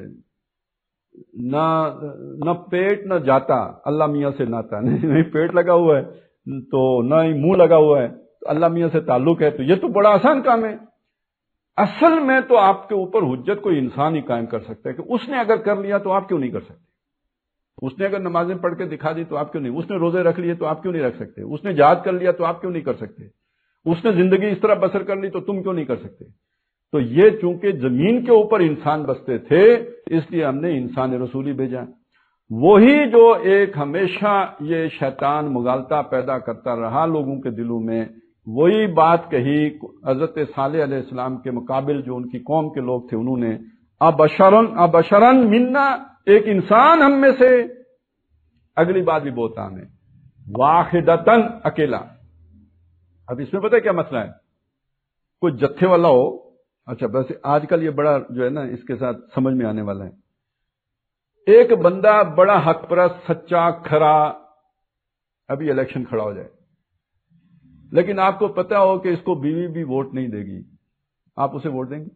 نہ نہ پیٹ نہ جاتا اللہ میاں سے ناتا، نہیں پیٹ لگا ہوا ہے تو نہ ہی منہ لگا ہوا ہے تو اللہ میاں سے تعلق ہے، تو یہ تو بڑا آسان کام ہے۔ اصل میں تو آپ کے اوپر حجت کوئی انسان ہی قائم کر سکتا ہے کہ اس نے اگر کر لیا تو آپ کیوں نہیں کر سکتے، اس نے اگر نمازیں پڑھ کے دکھا دی تو آپ کیوں نہیں، اس نے روزے رکھ لیے تو آپ کیوں نہیں رکھ سکتے، اس نے جہاد کر لیا تو آپ کیوں نہیں کر سکتے، اس نے زندگی اس طرح بسر کر لی تو تم کیوں نہیں کر سکتے؟ تو یہ چونکہ زمین کے اوپر انسان بستے تھے اس لیے ہم نے انسان رسولی بھیجا۔ وہی جو ایک ہمیشہ یہ شیطان مغالطہ پیدا کرتا رہا لوگوں کے دلوں میں، وہی بات کہی حضرت صالح علیہ السلام کے مقابل جو ان کی قوم کے لوگ تھے، انہوں نے ابشرن ابشرن منا، ایک انسان ہم میں سے۔ اگلی بات بھی بہت اہم ہے، واحدتن، اکیلا۔ اب اس میں پتہ ہے کیا مسئلہ ہے؟ کوئی جتھے والا ہو، اچھا بس آج کل یہ بڑا جو ہے نا اس کے ساتھ سمجھ میں آنے والا ہے، ایک بندہ بڑا حق پرست سچا کھرا ابھی الیکشن کھڑا ہو جائے، لیکن آپ کو پتا ہو کہ اس کو بیوی بھی ووٹ نہیں دے گی، آپ اسے ووٹ دیں گے؟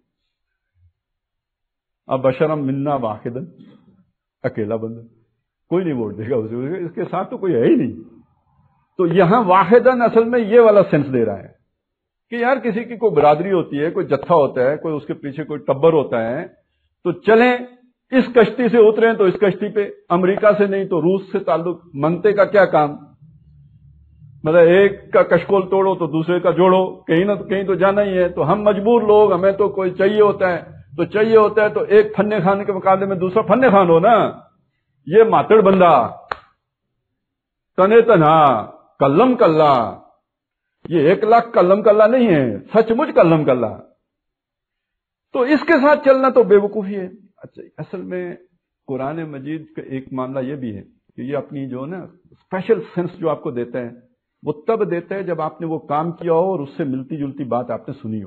اب بشرم منا واحدن، اکیلا بندہ، کوئی نہیں ووٹ دے گا اسے، اس کے ساتھ تو کوئی ہے ہی نہیں۔ تو یہاں واحدن اصل میں یہ والا سینس دے رہا ہے کہ یار کسی کی کوئی برادری ہوتی ہے، کوئی جتھا ہوتا ہے، کوئی اس کے پیچھے کوئی ٹبر ہوتا ہے، تو چلیں اس کشتی سے اتریں تو اس کشتی پہ، امریکہ سے نہیں تو روس سے تعلق، منگتے کا کیا کام؟ مطلب ایک کا کشکول توڑو تو دوسرے کا جوڑو، کہیں نہ کہیں تو جانا ہی ہے، تو ہم مجبور لوگ، ہمیں تو کوئی چاہیے ہوتا ہے، تو چاہیے ہوتا ہے تو ایک فنے خان کے مقابلے میں دوسرا فنے خان ہو نا۔ یہ ماتڑ بندہ تنے تنہا کلم کلہ، یہ ایک لاکھ کلم کلہ نہیں ہے، سچ مچ کلم کلہ، تو اس کے ساتھ چلنا تو بے وقوفی ہے۔ اچھا اصل میں قرآن مجید کا ایک معاملہ یہ بھی ہے کہ یہ اپنی جو نا اسپیشل سینس جو آپ کو دیتا ہے وہ تب دیتا ہے جب آپ نے وہ کام کیا ہو اور اس سے ملتی جلتی بات آپ نے سنی ہو۔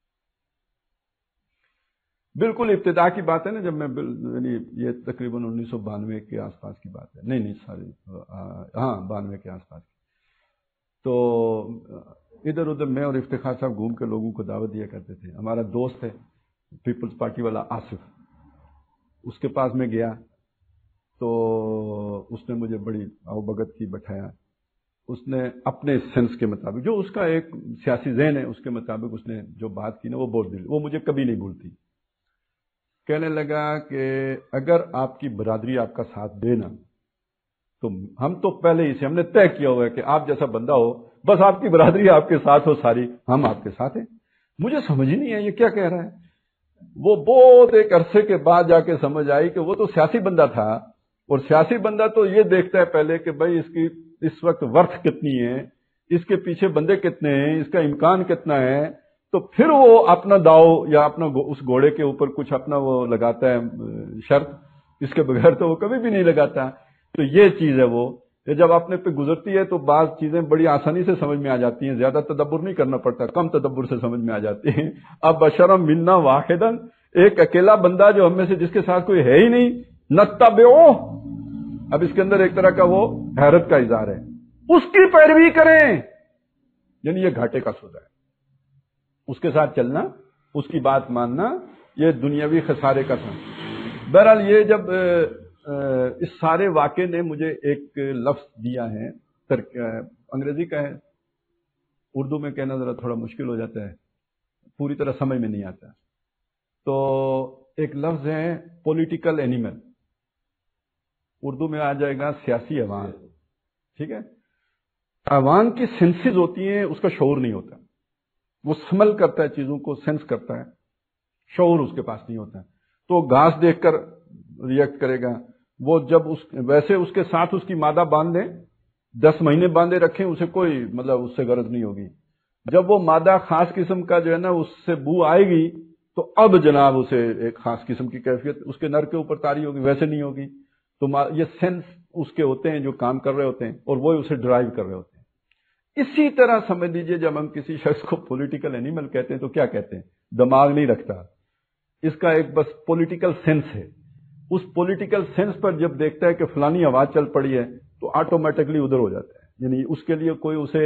بالکل ابتدا کی بات ہے نا، جب میں یعنی یہ تقریباً انیس سو بانوے کے آس پاس کی بات ہے، نہیں نہیں سوری ہاں بانوے کے آس پاس، تو ادھر ادھر میں اور افتخار صاحب گھوم کے لوگوں کو دعوت دیا کرتے تھے۔ ہمارا دوست ہے پیپلز پارٹی والا آصف، اس کے پاس میں گیا تو اس نے مجھے بڑی آؤ بگت کی بٹھایا، اس نے اپنے سینس کے مطابق، جو اس کا ایک سیاسی ذہن ہے اس کے مطابق اس نے جو بات کی نا وہ بہت دل، وہ مجھے کبھی نہیں بھولتی۔ کہنے لگا کہ اگر آپ کی برادری آپ کا ساتھ دینا تو ہم تو پہلے ہی سے ہم نے طے کیا ہوا ہے کہ آپ جیسا بندہ ہو، بس آپ کی برادری آپ کے ساتھ ہو ساری، ہم آپ کے ساتھ ہیں۔ مجھے سمجھ ہی نہیں ہے یہ کیا کہہ رہا ہے۔ وہ بہت ایک عرصے کے بعد جا کے سمجھ آئی کہ وہ تو سیاسی بندہ تھا، اور سیاسی بندہ تو یہ دیکھتا ہے پہلے کہ بھائی اس کی اس وقت ورتھ کتنی ہے، اس کے پیچھے بندے کتنے ہیں، اس کا امکان کتنا ہے، تو پھر وہ اپنا داؤ یا اپنا اس گھوڑے کے اوپر کچھ اپنا وہ لگاتا ہے شرط، اس کے بغیر تو وہ کبھی بھی نہیں لگاتا. تو یہ چیز ہے وہ جب اپنے پہ گزرتی ہے تو بعض چیزیں بڑی آسانی سے سمجھ میں آ جاتی ہیں، زیادہ تدبر نہیں کرنا پڑتا، کم تدبر سے سمجھ میں آ جاتی ہیں. اب بشرم منا واحدن، ایک اکیلا بندہ جو ہم میں سے جس کے ساتھ کوئی ہے ہی نہیں، نتبعوہ، اب اس کے اندر ایک طرح کا وہ حیرت کا اظہار ہے، اس کی پیروی کریں، یعنی یہ گھاٹے کا سودا ہے. اس کے ساتھ چلنا، اس کی بات ماننا، یہ دنیاوی خسارے کا تھا. بہرحال یہ جب اس سارے واقعے نے مجھے ایک لفظ دیا ہے، انگریزی کا ہے، اردو میں کہنا ذرا تھوڑا مشکل ہو جاتا ہے، پوری طرح سمجھ میں نہیں آتا. تو ایک لفظ ہے پولیٹیکل اینیمل، اردو میں آ جائے گا سیاسی عوام. ٹھیک ہے، عوام کی سینسز ہوتی ہیں، اس کا شعور نہیں ہوتا، وہ سمل کرتا ہے چیزوں کو، سینس کرتا ہے، شعور اس کے پاس نہیں ہوتا. تو گھاس دیکھ کر ریئیکٹ کرے گا، وہ جب اس ویسے اس کے ساتھ اس کی مادہ باندھ دیں، دس مہینے باندھے رکھیں، اسے کوئی مطلب اس سے غرض نہیں ہوگی. جب وہ مادہ خاص قسم کا جو ہے نا اس سے بو آئے گی تو اب جناب اسے ایک خاص قسم کی کیفیت اس کے نر کے اوپر طاری ہوگی، ویسے نہیں ہوگی. تو یہ سینس اس کے ہوتے ہیں جو کام کر رہے ہوتے ہیں اور وہ اسے ڈرائیو کر رہے ہوتے ہیں. اسی طرح سمجھ لیجئے جب ہم کسی شخص کو پولیٹیکل اینیمل کہتے ہیں تو کیا کہتے ہیں؟ دماغ نہیں رکھتا، اس کا ایک بس پولیٹیکل سینس ہے. اس پولیٹیکل سینس پر جب دیکھتا ہے کہ فلانی آواز چل پڑی ہے تو آٹومیٹکلی ادھر ہو جاتا ہے، یعنی اس کے لیے کوئی اسے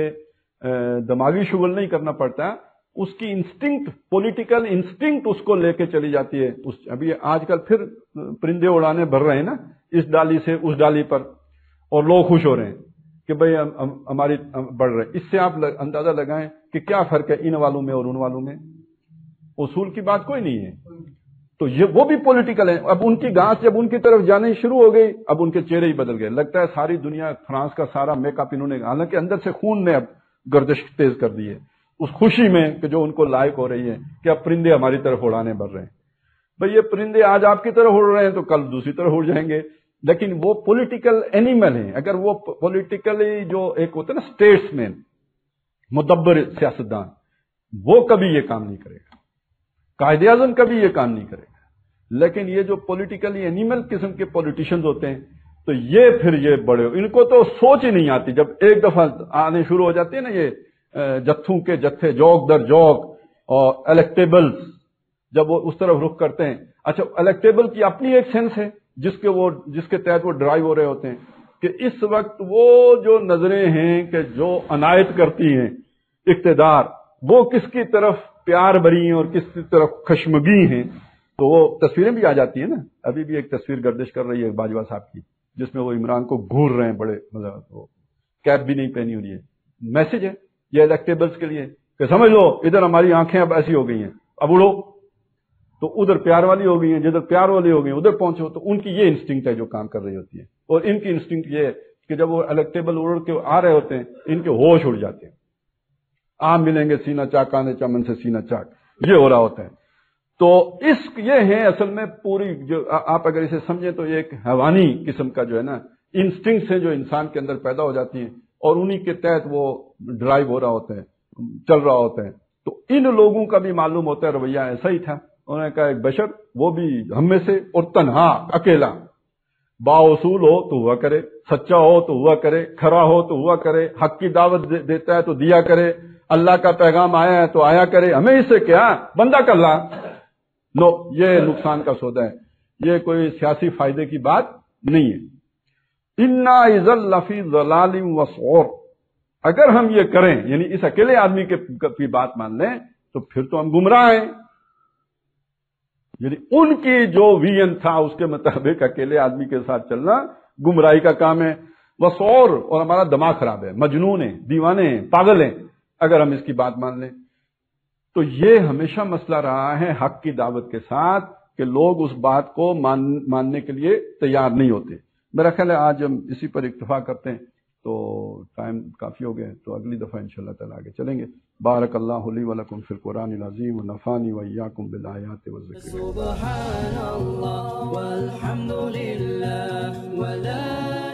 دماغی شغل نہیں کرنا پڑتا، اس کی انسٹنکٹ، پولیٹیکل انسٹنکٹ اس کو لے کے چلی جاتی ہے. اس ابھی آج کل پھر پرندے اڑانے بھر رہے ہیں نا اس ڈالی سے اس ڈالی پر، اور لوگ خوش ہو رہے ہیں کہ بھئی ہماری بڑھ رہے. اس سے آپ اندازہ لگائیں کہ کیا فرق ہے ان والوں میں اور ان والوں میں. اصول کی بات کوئی نہیں ہے. تو یہ وہ بھی پولیٹیکل ہے. اب ان کی گھاس جب ان کی طرف جانے شروع ہو گئی، اب ان کے چہرے ہی بدل گئے، لگتا ہے ساری دنیا فرانس کا سارا میک اپ انہوں نے، حالانکہ اندر سے خون نے اب گردش تیز کر دی ہے اس خوشی میں کہ جو ان کو لائق ہو رہی ہے کہ اب پرندے ہماری طرف اڑانے بڑھ رہے ہیں. بھئی یہ پرندے آج آپ کی طرف اڑ رہے ہیں تو کل دوسری طرف اڑ جائیں گے. لیکن وہ پولیٹیکل اینیمل ہیں. اگر وہ پولیٹیکلی جو ایک ہوتا ہے نا اسٹیٹس مین، مدبر سیاستدان، وہ کبھی یہ کام نہیں کرے گا، قائد اعظم کبھی یہ کام نہیں کرے گا. لیکن یہ جو پولیٹیکلی اینیمل قسم کے پولیٹیشنز ہوتے ہیں تو یہ پھر یہ بڑے، ان کو تو سوچ ہی نہیں آتی. جب ایک دفعہ آنے شروع ہو جاتے ہیں نا یہ جتھوں کے جتھے، جوک در جوک، اور الیکٹیبلز جب وہ اس طرف رخ کرتے ہیں. اچھا الیکٹیبل کی اپنی ایک سینس ہے جس کے وہ جس کے تحت وہ ڈرائیو ہو رہے ہوتے ہیں کہ اس وقت وہ جو نظریں ہیں کہ جو عنایت کرتی ہیں اقتدار، وہ کس کی طرف پیار بری ہیں اور کس کی طرف خشمگی ہیں. تو وہ تصویریں بھی آ جاتی ہیں نا. ابھی بھی ایک تصویر گردش کر رہی ہے باجوہ صاحب کی جس میں وہ عمران کو گھور رہے ہیں، بڑے مطلب وہ کیپ بھی نہیں پہنی ہوئی ہے. میسج ہے یہ الیکٹیبلز کے لیے کہ سمجھ لو ادھر ہماری آنکھیں اب ایسی ہو گئی ہیں، اب اڑو. تو ادھر پیار والی ہو گئی ہیں، جدھر پیار والی ہو گئی ہیں ادھر پہنچو. تو ان کی یہ انسٹنکٹ ہے جو کام کر رہی ہوتی ہے. اور ان کی انسٹنکٹ یہ ہے کہ جب وہ الیکٹیبل اڑ کے آ رہے ہوتے ہیں ان کے ہوش اڑ جاتے ہیں. آم ملیں گے سینہ چاک، آنے چمن سے سینہ چاک، یہ ہو رہا ہوتا ہے. تو اس یہ ہیں اصل میں پوری، جو آپ اگر اسے سمجھیں تو یہ ایک حیوانی قسم کا جو ہے نا انسٹنکٹس ہیں جو انسان کے اندر پیدا ہو جاتی ہیں اور انہی کے تحت وہ ڈرائیو ہو رہا ہوتا ہے، چل رہا ہوتا ہے. تو ان لوگوں کا بھی معلوم ہوتا ہے رویہ ایسا ہی تھا. انہوں نے کہا ایک بشر، وہ بھی ہم میں سے، اور تنہا، اکیلا، با اصول ہو تو ہوا کرے، سچا ہو تو ہوا کرے، کھرا ہو تو ہوا کرے، حق کی دعوت دیتا ہے تو دیا کرے، اللہ کا پیغام آیا ہے تو آیا کرے، ہمیں اس سے کیا، بندہ کر لا. نو، یہ نقصان کا سودا ہے، یہ کوئی سیاسی فائدے کی بات نہیں ہے. انا اذا لفی ضلال وسعور، اگر ہم یہ کریں، یعنی اس اکیلے آدمی کی بات مان لیں تو پھر تو ہم گمراہ ہیں. یعنی ان کی جو ویژن تھا اس کے مطابق اکیلے آدمی کے ساتھ چلنا گمراہی کا کام ہے. وسعور، اور ہمارا دماغ خراب ہے، مجنون ہیں، دیوانے ہیں، پاگل ہیں اگر ہم اس کی بات مان لیں. تو یہ ہمیشہ مسئلہ رہا ہے حق کی دعوت کے ساتھ کہ لوگ اس بات کو مان ماننے کے لیے تیار نہیں ہوتے. میرا خیال ہے آج ہم اسی پر اکتفا کرتے ہیں، تو ٹائم کافی ہو گیا، تو اگلی دفعہ انشاءاللہ تعالی آگے چلیں گے. بارک اللہ لی ولکم فی القرآن العظیم ونفعنی وإیاکم بالآیات والذکر. سبحان اللہ والحمد للہ ولا